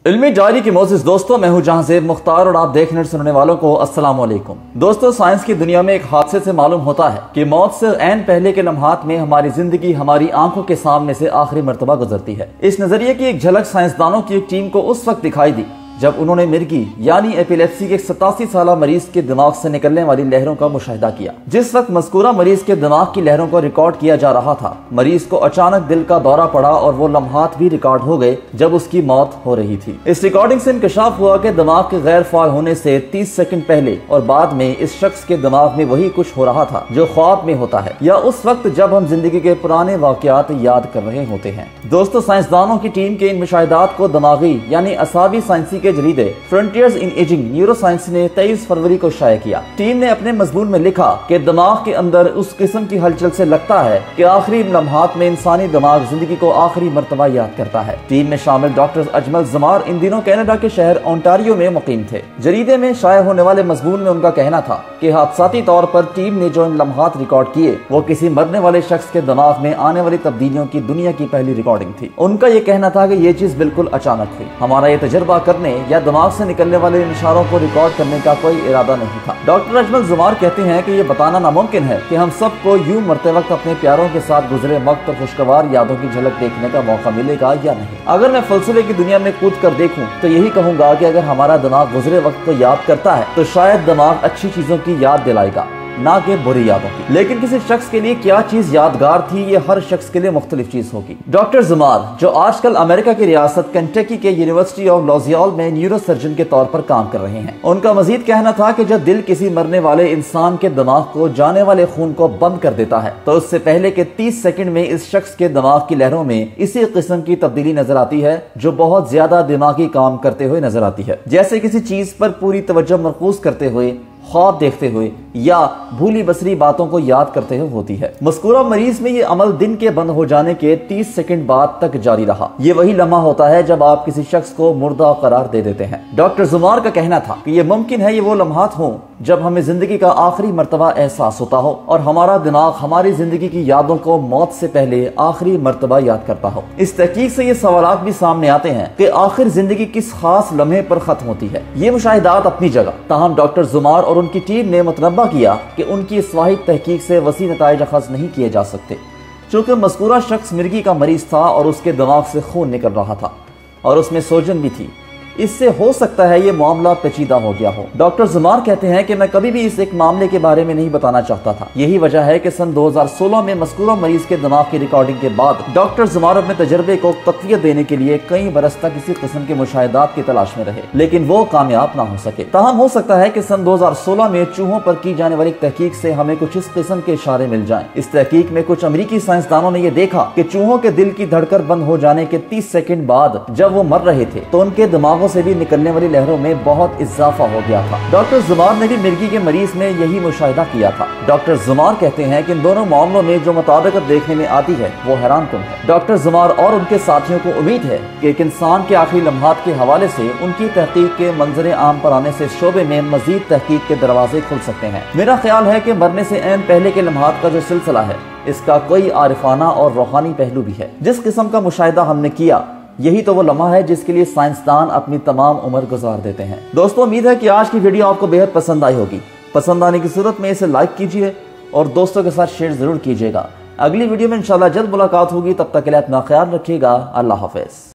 علمی ڈائری کے معزز دوستوں، میں ہوں جہاں زیب مختار اور آپ دیکھنے اور سننے والوں کو السلام علیکم۔ دوستوں، سائنس کی دنیا میں ایک حادثے سے معلوم ہوتا ہے کہ موت سے عین پہلے کے لمحات میں ہماری زندگی ہماری آنکھوں کے سامنے سے آخری مرتبہ گزرتی ہے۔ اس نظریے کی ایک جھلک سائنسدانوں کی ایک ٹیم کو اس وقت دکھائی دی جب انہوں نے مرگی یعنی ایپیلیپسی کے 87 سالہ مریض کے دماغ سے نکلنے والی لہروں کا مشاہدہ کیا۔ جس وقت مذکورہ مریض کے دماغ کی لہروں کو ریکارڈ کیا جا رہا تھا، مریض کو اچانک دل کا دورہ پڑا اور وہ لمحات بھی ریکارڈ ہو گئے جب اس کی موت ہو رہی تھی۔ اس ریکارڈنگ سے انکشاف ہوا کہ دماغ کے غیر فعال ہونے سے 30 سیکنڈ پہلے اور بعد میں اس شخص کے دماغ میں وہی کچھ ہو رہا تھا جو خواب میں ہوتا ہے یا اس وقت جب ہم زندگی کے پرانے واقعات یاد کر رہے ہوتے ہیں۔ دوستو، سائنسدانوں کی ٹیم کے ان مشاہدات کو دماغی یعنی اعصابی سائنسی کے جریدے frontiers in aging neuroscience نے 23 فروری کو شائع کیا۔ ٹیم نے اپنے مضمون میں لکھا کہ دماغ کے اندر اس قسم کی ہلچل سے لگتا ہے کہ آخری لمحات میں انسانی دماغ زندگی کو آخری مرتبہ یاد کرتا ہے۔ ٹیم میں شامل ڈاکٹر اجمل زمار ان دنوں کینیڈا کے شہر اونٹاریو میں مقیم تھے۔ جریدے میں شائع ہونے والے مضمون میں ان کا کہنا تھا کہ حادثاتی طور پر ٹیم نے جو ان لمحات ریکارڈ کیے وہ کسی مرنے والے شخص کے دماغ میں آنے والی تبدیلیوں کی دنیا کی پہلی ریکارڈنگ تھی۔ ان کا یہ کہنا تھا کہ یہ چیز بالکل اچانک ہوئی، ہمارا یہ تجربہ کرنے یا دماغ سے نکلنے والے اشاروں کو ریکارڈ کرنے کا کوئی ارادہ نہیں تھا۔ ڈاکٹر اجمل زمار کہتے ہیں کہ یہ بتانا ناممکن ہے کہ ہم سب کو یوں مرتے وقت اپنے پیاروں کے ساتھ گزرے وقت اور خوشگوار یادوں کی جھلک دیکھنے کا موقع ملے گا یا نہیں۔ اگر میں فلسفے کی دنیا میں کود کر دیکھوں تو یہی کہوں گا کہ اگر ہمارا دماغ گزرے وقت کو یاد کرتا ہے تو شاید دماغ اچھی چیزوں کی یاد دلائے گا، نہ کہ بری یادوں کی۔ لیکن کسی شخص کے لیے کیا چیز یادگار تھی، یہ ہر شخص کے لیے مختلف چیز ہوگی۔ ڈاکٹر زمار، جو آج کل امریکہ کی ریاست کنٹکی کے یونیورسٹی آف لوزیال میں نیورو سرجن کے طور پر کام کر رہے ہیں، ان کا مزید کہنا تھا کہ جب دل کسی مرنے والے انسان کے دماغ کو جانے والے خون کو بند کر دیتا ہے تو اس سے پہلے کہ 30 سیکنڈ میں اس شخص کے دماغ کی لہروں میں اسی قسم کی تبدیلی نظر آتی ہے جو بہت زیادہ دماغی کام کرتے ہوئے نظر آتی ہے، جیسے کسی چیز پر پوری توجہ مرکوز کرتے ہوئے، خواب دیکھتے ہوئے یا بھولی بسری باتوں کو یاد کرتے ہوئے ہوتی ہے۔ مذکورہ مریض میں یہ عمل دن کے بند ہو جانے کے 30 سیکنڈ بعد تک جاری رہا۔ یہ وہی لمحہ ہوتا ہے جب آپ کسی شخص کو مردہ قرار دے دیتے ہیں۔ ڈاکٹر زمار کا کہنا تھا کہ یہ ممکن ہے یہ وہ لمحات ہوں جب ہمیں زندگی کا آخری مرتبہ احساس ہوتا ہو اور ہمارا دماغ ہماری زندگی کی یادوں کو موت سے پہلے آخری مرتبہ یاد کرتا ہو۔ اس تحقیق سے یہ سوالات بھی سامنے آتے ہیں کہ آخر زندگی کس خاص لمحے پر ختم ہوتی ہے۔ یہ مشاہدات اپنی جگہ، تاہم ڈاکٹر زمار اور ان کی ٹیم نے متنبہ کیا کہ ان کی اس واحد تحقیق سے وسیع نتائج اخذ نہیں کیے جا سکتے، چونکہ مذکورہ شخص مرگی کا مریض تھا اور اس کے دماغ سے خون نکل رہا تھا اور اس میں سوجن بھی تھی۔ اس سے ہو سکتا ہے یہ معاملہ پیچیدہ ہو گیا ہو۔ ڈاکٹر زمار کہتے ہیں کہ میں کبھی بھی اس ایک معاملے کے بارے میں نہیں بتانا چاہتا تھا۔ یہی وجہ ہے کہ سن 2016 میں مذکورہ مریض کے دماغ کی ریکارڈنگ کے بعد ڈاکٹر زمار اپنے تجربے کو تقویت دینے کے لیے کئی برس تک اسی قسم کے مشاہدات کی تلاش میں رہے، لیکن وہ کامیاب نہ ہو سکے۔ تاہم ہو سکتا ہے کہ سن 2016 میں چوہوں پر کی جانے والی تحقیق سے ہمیں کچھ اس قسم کے اشارے مل جائیں۔ اس تحقیق میں کچھ امریکی سائنسدانوں نے یہ دیکھا کہ چوہوں کے دل کی دھڑکن بند ہو جانے کے 30 سیکنڈ بعد جب وہ مر رہے تھے تو ان کے دماغوں سے بھی نکلنے والی لہروں میں بہت اضافہ ہو گیا تھا۔ ڈاکٹر زمار نے بھی مرگی کے مریض میں یہی مشاہدہ کیا تھا۔ ڈاکٹر زمار کہتے ہیں کہ ان دونوں معاملوں میں جو مطابقت دیکھنے میں آتی ہے وہ حیران کن ہے۔ ڈاکٹر زمار اور ان کے ساتھیوں کو امید ہے کہ ایک انسان کے آخری لمحات کے حوالے سے ان کی تحقیق کے منظر عام پر آنے سے شعبے میں مزید تحقیق کے دروازے کھل سکتے ہیں۔ میرا خیال ہے کہ مرنے سے عین پہلے کے لمحات کا جو سلسلہ ہے اس کا کوئی عارفانہ اور روحانی پہلو بھی ہے۔ جس قسم کا مشاہدہ ہم نے کیا یہی تو وہ لمحہ ہے جس کے لیے سائنسدان اپنی تمام عمر گزار دیتے ہیں۔ دوستو، امید ہے کہ آج کی ویڈیو آپ کو بے حد پسند آئی ہوگی۔ پسند آنے کی صورت میں اسے لائک کیجئے اور دوستوں کے ساتھ شیئر ضرور کیجئے گا۔ اگلی ویڈیو میں انشاءاللہ جلد ملاقات ہوگی، تب تک کے لیے اپنا خیال رکھیے گا۔ اللہ حافظ۔